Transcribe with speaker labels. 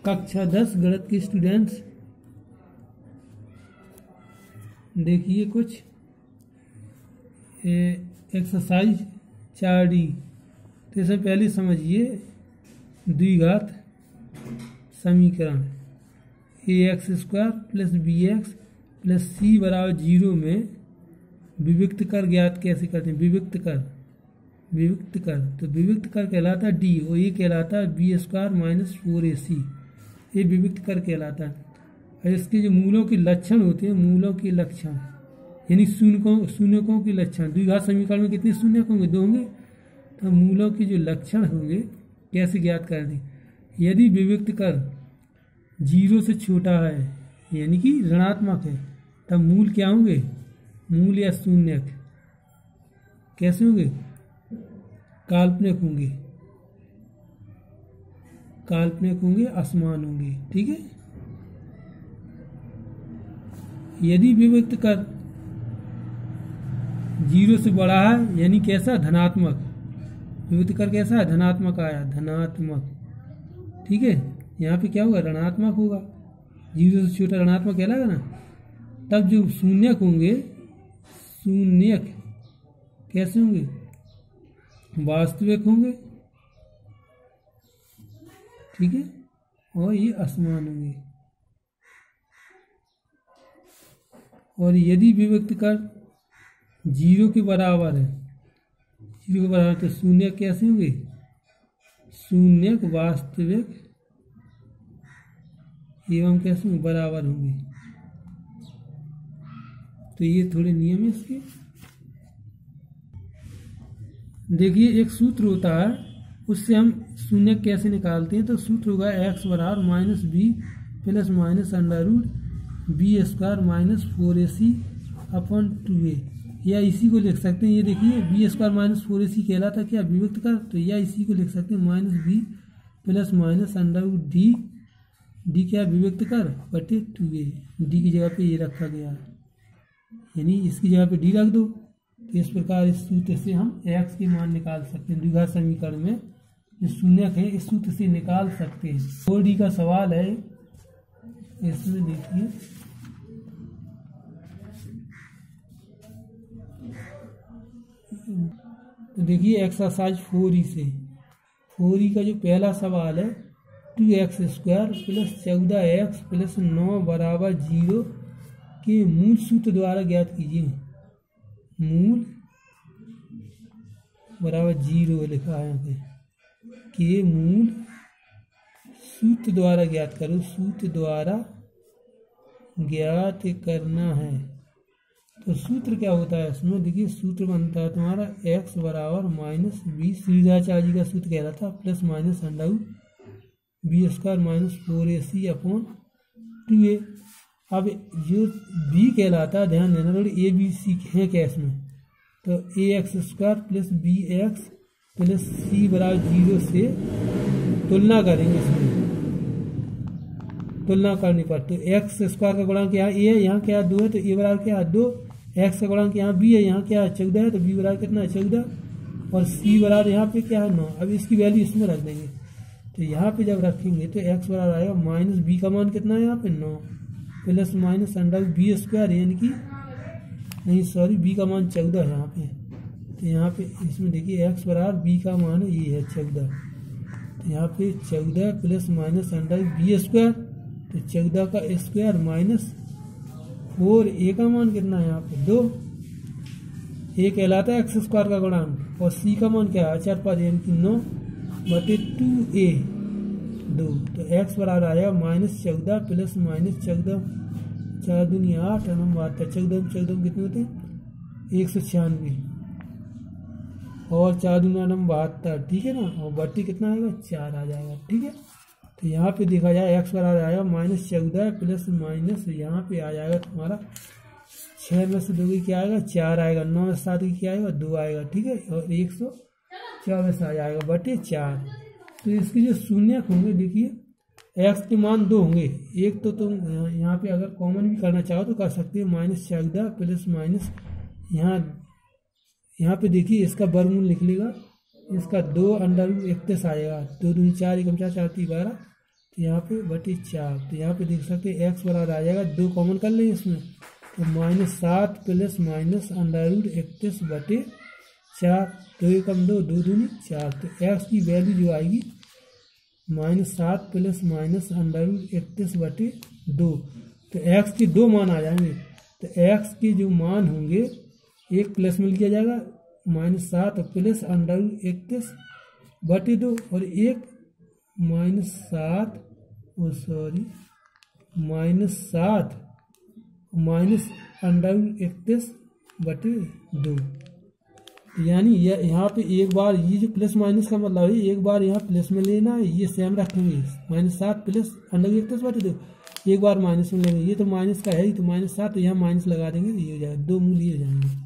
Speaker 1: कक्षा 10 गणित के स्टूडेंट्स देखिए कुछ एक्सरसाइज 4D। तो इसमें पहले समझिए द्विघात समीकरण ax² + bx + c = 0 में विविक्त कर ज्ञात कैसे करते हैं। विविक्त कर तो विविक्त कर कहलाता है d और ये कहलाता है b² - 4ac। ये विविक्त कर कहलाता है। और इसके जो मूलों के लक्षण होते हैं, मूलों के लक्षण यानी शून्यकों के लक्षण। द्विघात समीकरण में कितने शून्यक होंगे? 2 होंगे। तो मूलों के जो लक्षण होंगे कैसे ज्ञात कर दें। यदि विविक्त कर 0 से छोटा है यानी कि ऋणात्मक है, तब मूल क्या होंगे? मूल या शून्यक कैसे होंगे? काल्पनिक होंगे, असमान होंगे। ठीक है। यदि विविक्त कर 0 से बड़ा है यानी कैसा? धनात्मक। विविक्त कर कैसा है? धनात्मक आया, धनात्मक। ठीक है। यहाँ पे क्या होगा? ऋणात्मक होगा। 0 से छोटा ऋणात्मक कहलाएगा ना। तब जो शून्यक होंगे, शून्यक कैसे होंगे? वास्तविक होंगे। ठीक है। और ये असमान होंगे। और यदि विविक्त कर 0 के बराबर है, 0 के बराबर, तो शून्यक कैसे होंगे? शून्यक वास्तविक एवं कैसे होंगे? बराबर होंगे। तो ये थोड़े नियम है इसके। देखिए एक सूत्र होता है, उससे हम शून्यक कैसे निकालते हैं। तो सूत्र होगा x = -b + -√b² - 4ac/2a। या इसी को लिख सकते हैं, ये देखिए b² - 4ac कहलाता क्या? विविक्त कर। तो या इसी को लिख सकते हैं -b + -√d, d क्या? विविक्त कर बटे 2a। d की जगह पे ये रखा गया है, यानी इसकी जगह पे d रख दो। तो इस प्रकार इस सूत्र से हम x के मान निकाल सकते हैं। द्विघात समीकरण में जो शून्यक है इस सूत्र से निकाल सकते हैं। 4D का सवाल है, इसमें देखिए तो देखिए एक्सरसाइज 4E से 4E का जो पहला सवाल है 2x² + 14x + 9 = 0 के मूल सूत्र द्वारा ज्ञात कीजिए। मूल बराबर 0 लिखा है यहाँ पे कि मूल सूत्र द्वारा ज्ञात करो। सूत्र द्वारा ज्ञात करना है। तो सूत्र क्या होता है इसमें? देखिए सूत्र बनता है तुम्हारा x = -b, श्रीधराचार्य जी का सूत्र कह रहा था, + -√b² - 4ac/2a। अब जो b कहलाता है, ध्यान देना, थोड़ी a b c है क्या इसमें? तो ax² + bx + c = 0 से तुलना करेंगे। इसमें तुलना करने पर तो x² का गुणांक यहाँ a है, यहाँ क्या 2 है, तो a बराबर क्या 2। x का गुणांक यहाँ b है, यहाँ क्या 14 है, तो b बराबर कितना है? 14। और c बराबर यहाँ पे क्या है? 9। अब इसकी वैल्यू इसमें रख देंगे। तो यहाँ पे जब रखेंगे तो x बराबर आएगा -b का मान कितना है यहाँ पे? 9 + -√b² यानी कि नहीं सॉरी b का मान 14 है यहाँ पे। तो यहाँ पे इसमें देखिए x बराबर b का मान है, ये है 14। तो यहाँ पे 14 + -√b², तो 14 का स्क्वायर -4, a का मान कितना है यहाँ पे? 2। a कहलाता है x² का गुणांक और c का मान क्या है? अचर पद यानी कि 9 बटे 2a 2। तो x बराबर आएगा -14 + -14, 4 दूनी 8 और 9 72। 14 कितने होते हैं? 196 और 4 दूना 9 72। ठीक है ना। और बट्टी कितना आएगा? 4 आ जाएगा। ठीक है। तो यहाँ पे देखा जाए x बराबर आएगा -14 + यहाँ पे आ जाएगा तुम्हारा 6 में से 2 क्या आएगा? 4 आएगा। 9 में 7 क्या आएगा? 2 आएगा। ठीक है। और 124 आ जाएगा बटे 4। तो इसके जो शून्यक होंगे देखिए x के मान 2 होंगे। एक तो तुम यहाँ पे अगर कॉमन भी करना चाहो तो कर सकते हो, -14 + यहाँ पे देखिए इसका वर्गमूल निकलेगा, इसका 2 √31 आएगा। 2 दूनी 4, 1 4, 4 3 12, तो यहाँ पे बटे 4। तो यहाँ पे देख सकते हैं एक्स बराबर आ जाएगा, 2 कॉमन कर लें इसमें, तो -7 प्लस माइनस अंडर रूट 31 बटे 4। 2 एकम 2, 2 दूनी 4। तो एक्स की वैल्यू जो आएगी -7 प्लस माइनस अंडर रूट 31 बटे 2। तो एक्स के 2 मान आ जाएंगे। तो एक्स के जो मान होंगे, एक प्लस में लिया जाएगा -7 प्लस अंडर रूट 31 बटे 2 और एक -7 माइनस अंडर रूट 31 बटे 2। यानी यहाँ पे एक बार ये जो प्लस माइनस का मतलब है, एक बार यहाँ प्लस में लेना है, ये सेम रखेंगे -7 प्लस अंडर रूट 31 बटे 2, एक बार माइनस में लेंगे, ये तो माइनस का है ही, तो -7 तो यहाँ माइनस लगा देंगे, ये हो जाएगा, 2 मूल ये हो जाएंगे।